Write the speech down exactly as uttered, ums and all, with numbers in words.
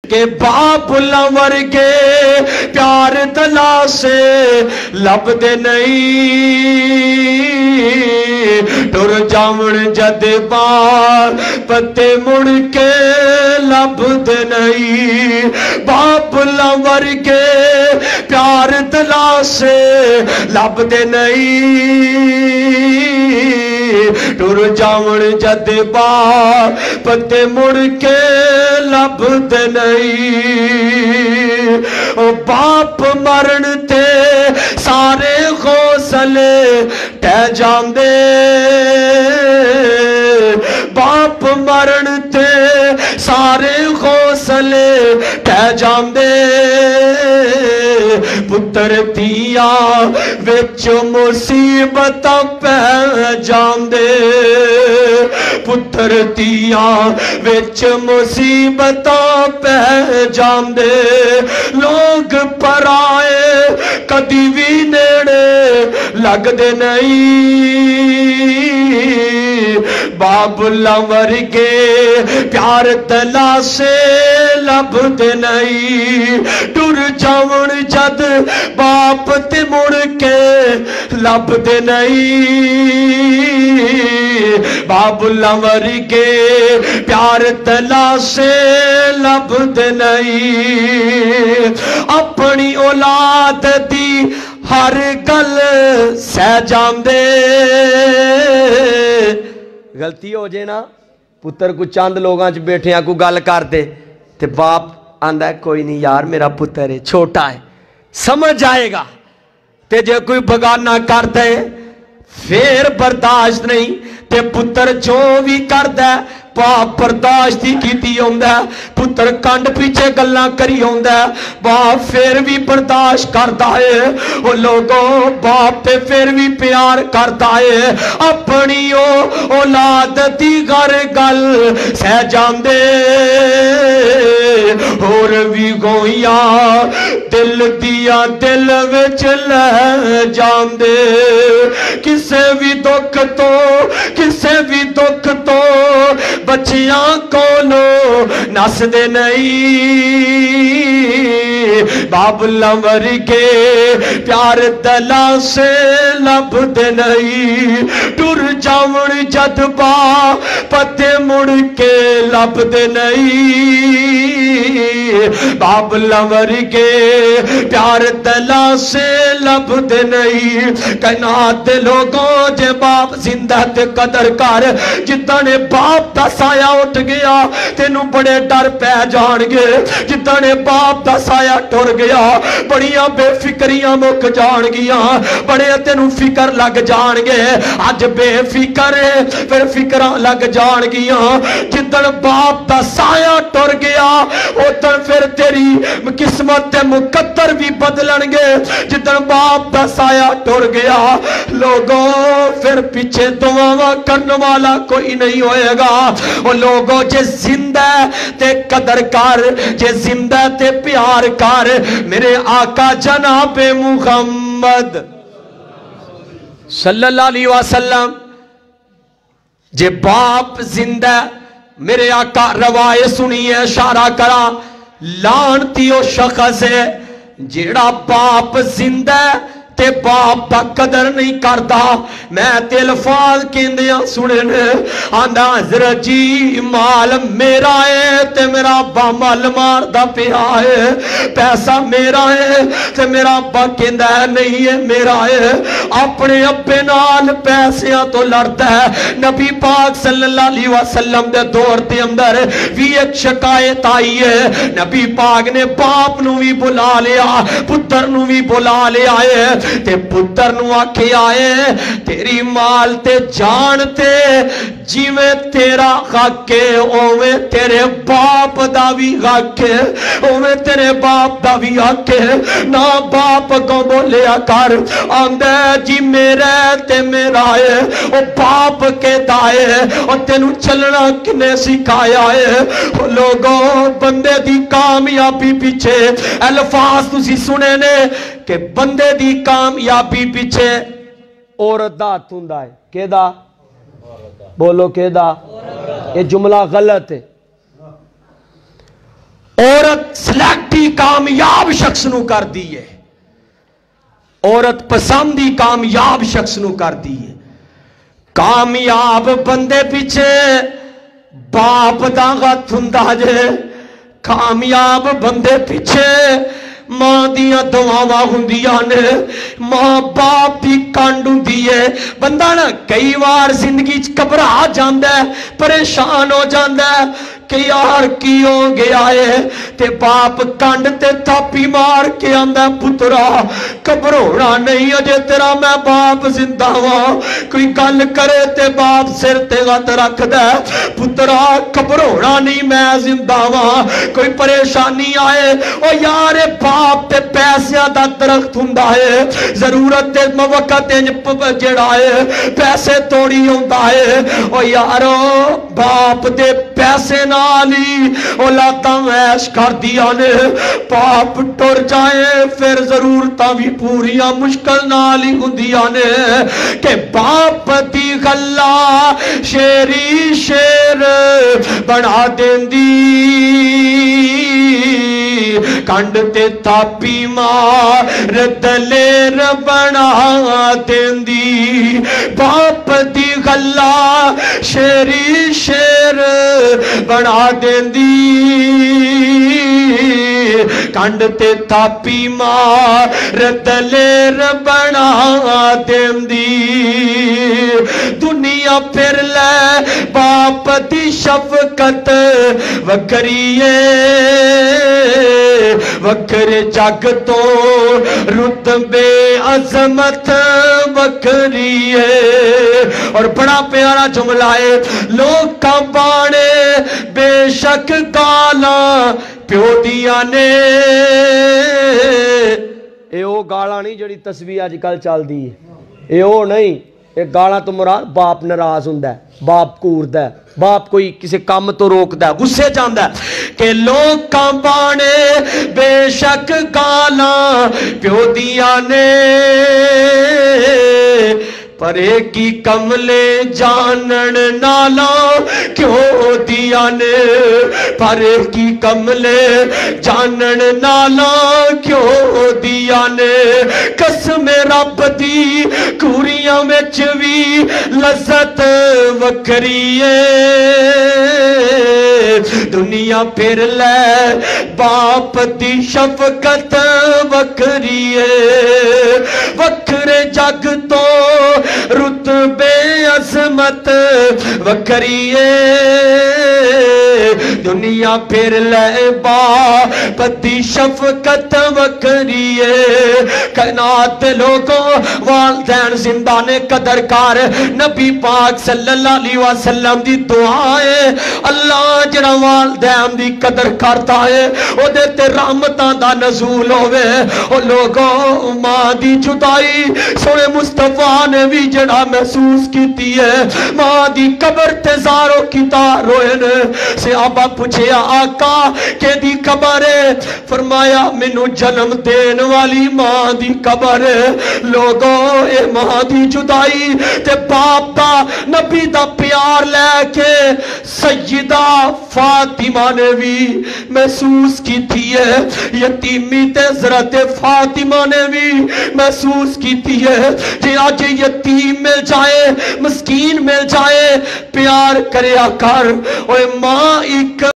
کہ باپ لور کے پیار دلا سے لب دے نہیں ٹر جاون جد بار پتے مڑ کے لب دے نہیں باپ لور کے پیار دلا سے لب دے نہیں ٹر جاون جد بار پتے مڑ کے لب دے نہیں باپ مرن تے سارے غوصلے ٹہ جاندے باپ مرن تے سارے غوصلے ٹہ جاندے پتر تیا وچ مصیبت پہ جاندے پتر تیا وچ مصیبت پہ جاندے لوگ پرائے کدی بھی نیڑے لگ دے نہیں باب لور کے پیار دلا سے لب دے نہیں ٹر جاون جد باپ تے مڑ کے لب دے نہیں باب لور کے پیار دلا سے لب دے نہیں اپنی اولاد دی ہر گل سہ جاندے غلطی ہو جائے نا پتر کو چاند لوگاں چ بیٹھے ہیں کو گل کر دے تے باپ آندہ ہے کوئی نہیں یار میرا پتر ہے چھوٹا ہے سمجھ آئے گا تے جے کوئی بگانا کر دے پھر برداشت نہیں تے پتر جو بھی کر دے باپ برداشت ہی کیتی ہوندہ ہے پتر کانڈ پیچھے گلاں کری ہوندہ ہے باپ پھر بھی برداشت کرتا ہے وہ لوگوں باپ تے پھر بھی پیار کرتا ہے اپنی اولاد دی گھر گل سہ جاندے اور بھی گویاں دل دیا دل وچ لے جاندے کسے بھی دکھ تو کسے بھی دکھ تو بچیاں کولو نس دے نہیں باب لور کے پیار دلا سے لب دے نہیں ٹر جاون جد با پتے مڑ کے لب دے نہیں باب لور کے پیار دلا سے لب دے نہیں کائنات دے لوگوں جے باپ زندہ تے قدر کر جتنا نے باپ دا سایہ اٹھ گیا تینوں بڑے ڈر پہ جان گے جتنا نے باپ دا سایہ ٹر گیا بڑیاں بے فکریاں مک جان گیا بڑے تینوں فکر لگ جان گے آج بے فکر پھر فکرہ لگ جان گیا جتنا باپ دا سایہ ٹر گیا اتنا پھر تیری قسمت مقدر بھی بدلن گے جتنا باپ دا سایہ ٹر گیا لوگوں پھر پیچھے دعا کرنے والا کوئی نہیں ہوئے گا وہ لوگوں جے زندہ تے قدر کر جے زندہ تے پیار کر میرے آقا جناب محمد صلی اللہ علیہ وسلم جے باپ زندہ میرے آقا روایت سنیے اشارہ کرا لانتی او شخص ہے جیڑا باپ زندہ تے باپ دا قدر نہیں کرتا میں تے الفاظ کیندیاں سنے نے آندہ حضرت جی مال میرا ہے تے میرا با مال مار دا پیا ہے پیسہ میرا ہے تے میرا با کیندہ ہے نہیں ہے میرا ہے اپنے اپنے نال پیسیاں تو لڑتا ہے نبی پاک صلی اللہ علیہ وسلم دے دور دے اندر بھی ایک شکایت آئی ہے نبی پاک نے باپ نو بھی بلا لیا پتر نو بھی بلا لیا ہے تے پتر نو آکھے آئے تیری مال تے جان تے جی میں تیرا غاکے اوے تیرے باپ دا بھی غاکے اوے تیرے باپ دا بھی غاکے نا باپ کو بولیا کر آندے جی میرے تے میرا ہے او باپ کے دائے او تینو چلنا کنے سکھایا ہے لوگوں بندے دی کامیابی پیچھے الفاظ تسی سنے نے کہ بندے دی کامیابی پیچھے عورت دا ہتھوندا ہے کہ دا بولو کہ دا یہ جملہ غلط ہے عورت سلیکٹی کامیاب شخص نو کر دی ہے، عورت پسندی کامیاب شخص نو کر دی ہے۔ کامیاب بندے پیچھے باپ دا ہاتھ ہوندا جے، کامیاب بندے پیچھے ماں دیاں دعاواں ہوندیاں نے، ماں باپ دی کانڈ ہوندی ہے۔ بندہ نا کئی وار زندگی چ گھبرا جاندا ہے، پریشان ہو جاندا ہے کہ یار کی ہو گیا ہے، تے باپ کانڈ تے تھاپی مار کے آندا پترا گھبرانا نہیں، اجے تیرا میں باپ زندہ ہاں۔ کوئی گل کرے تے باپ سر تے ہاتھ رکھدا ہے، پترا گھبرانا نہیں میں زندہ ہاں۔ کوئی پریشانی آئے او یار باپ تے پیسیاں دا درخت ہوندا ہے، ضرورت دے وقت جڑا ہے پیسے توڑی ہوندا ہے، او یارو باپ دے پیسے نہ اولاداں عیش کر دیا نے، باپ ٹر جائے پھر ضرورتاں بھی پوریاں مشکل نال ہی ہوندیاں نے، کہ باپ دی گلا شیری شیر بنا دیندی، کنڈ تے تھاپی مار دلیر بنا دیندی۔ باپ دی گلا شیری شیر بنا دیندی، کنڈ تے تھاپی مار دلیر بنا دیندی۔ دنیا پھر لے باپ دی شفقت وکریے، وکرے جگ تو رتبے عظمت وکریے۔ اور بڑا پیارا جملہ ہے، لوگ کا بانے بے شک گالاں پیو دیاں نے۔ اے او گالاں نہیں جڑی تصویر آج کل چل دی ہے، اے او نہیں، اے گالاں تو مراد باپ ناراض ہوندا ہے، باپ کوردا ہے، باپ کوئی کسی کام تو روکدا ہے، غصے جاندا ہے کہ لوگ کا بانے بے شک گالاں پیو دیاں نے، پرے کی کملے جانن نالا کیوں دیا نے، پرے کی کملے جانن نالا کیوں دیا نے۔ قسم رب دی کوریاں وچ وی لذت وکری ہے، دنیا پھر لے باپ دی شفقت وکری ہے۔ وکرے جگ تو رتبے عظمت وکری ہے، دنیا پھر لے باپ دی شفقت وکری ہے۔ کائنات لوگوں والدین زندہ نے قدر کار، نبی پاک صلی اللہ علیہ وسلم دی دعائیں، اللہ جڑا والدین دی قدر کرتا ہے او دے تے رحمتاں دا نزول ہوئے۔ او لوگوں ماں دی جدائی سونے مصطفیٰ نے بھی جڑا محسوس کیتی ہے، ماں دی قبر تے زارو کی تار روئے نے۔ صحابہ پوچھے آقا کہ دی قبر ہے، فرمایا منو جنم دین والی ماں دی قبر ہے۔ لوگوں اے ماں دی جدائی تے باپ دا نبی دا پیار لے کے سیدہ فاطمہ نے بھی محسوس کی تھی ہے، یتیمی تے حضرت فاطمہ نے بھی محسوس کی تھی ہے۔ جی آج یتیم مل جائے، مسکین مل جائے، پیار کریا کر، اوے ماں ایک